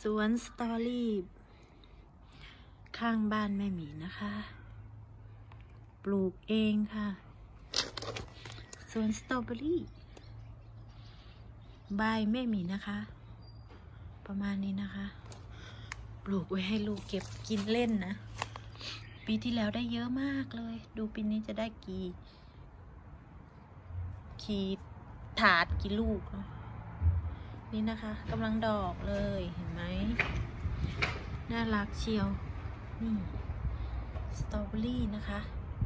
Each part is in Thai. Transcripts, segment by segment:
วนสตรอเบอรี่ข้างบ้านแม่หมีนะคะ ปลูกเองค่ะสวนสตรอเบอรี่ใบแม่หมีนะคะ ประมาณนี้นะคะ ปลูกไว้ให้ลูกเก็บกินเล่นนะ ปีที่แล้วได้เยอะมากเลย ดูปีนี้จะได้กี่ถาดกี่ลูกเนาะนี่นะคะกำลังดอกเลยเห็นไหมน่ารักเชียวนี่สตรอเบอรี่นะคะ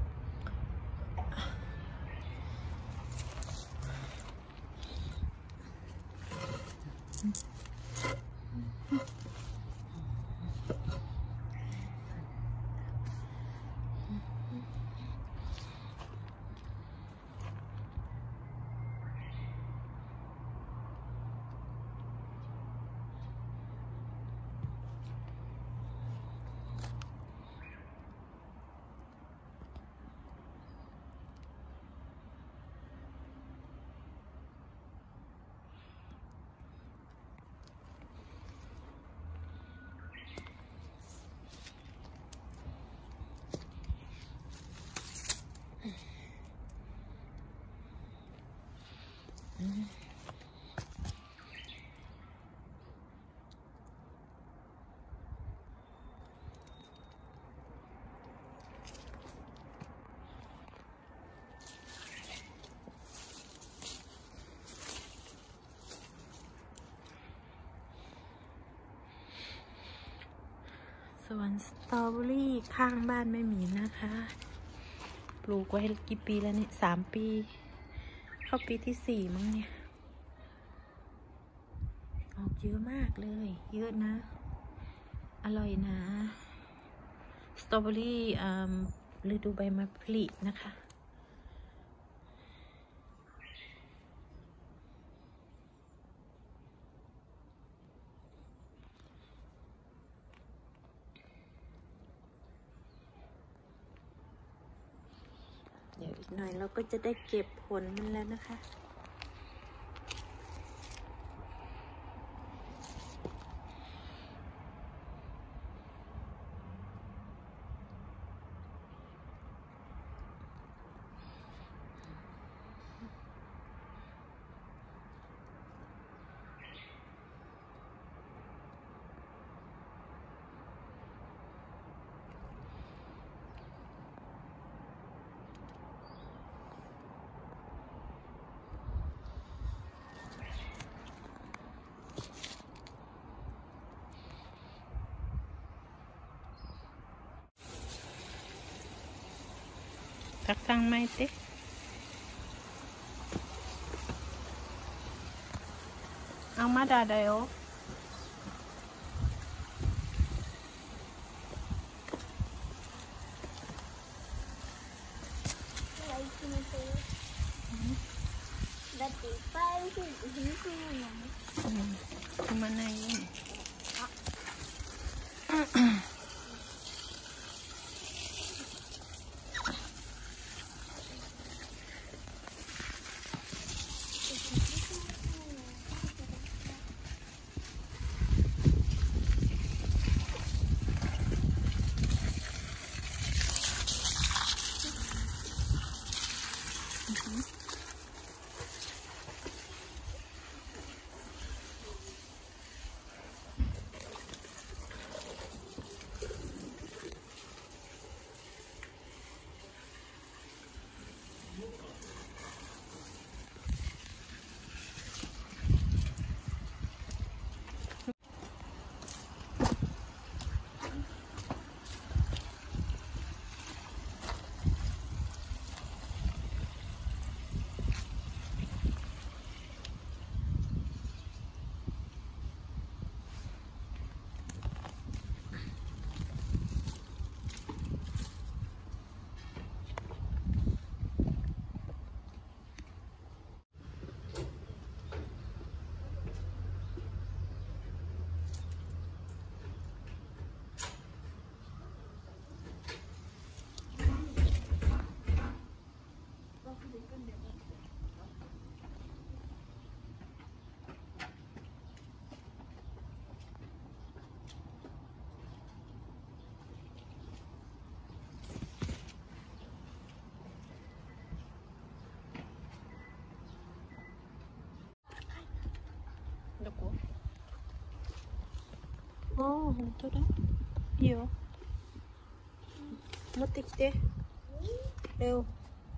สวนสตรอเบอรี่ข้างบ้านแม่หมีนะคะปลูกไว้กี่ปีแล้วเนี่ย3 ปีเข้าปีที่4มั้งเนี่ยออกเยอะมากเลยเยอะนะอร่อยนะสตรอเบอรี่ฤดูใบไม้ผลินะคะเดี๋ยวอีกหน่อยเราก็จะได้เก็บผลมันแล้วนะคะtakang maite ang madadayo dati parang hindi ko yun kumana yun あ、本当だ。いいよ。持ってきて。เร็ว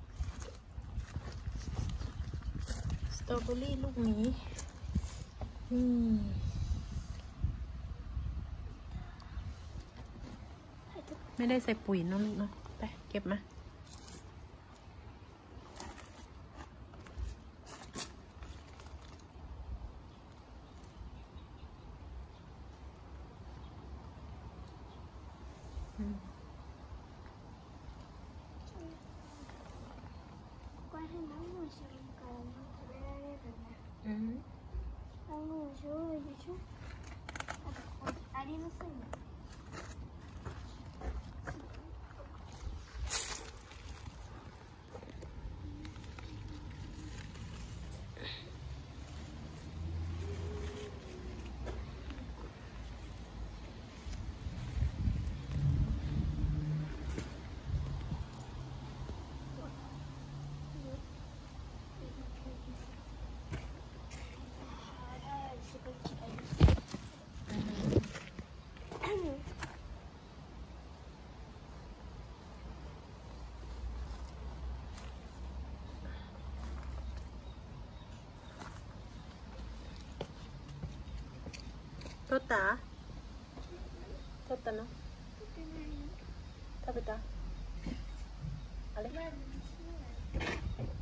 สตรอเบอรี่ลูกนี้ไม่ได้ใส่ปุ๋ยเนอะลูกเนาะไปเก็บมาこれ何の後ろからも食べられるね。何の後ろ多いでしょ。ありませんね。 取った取ったの食べたあれ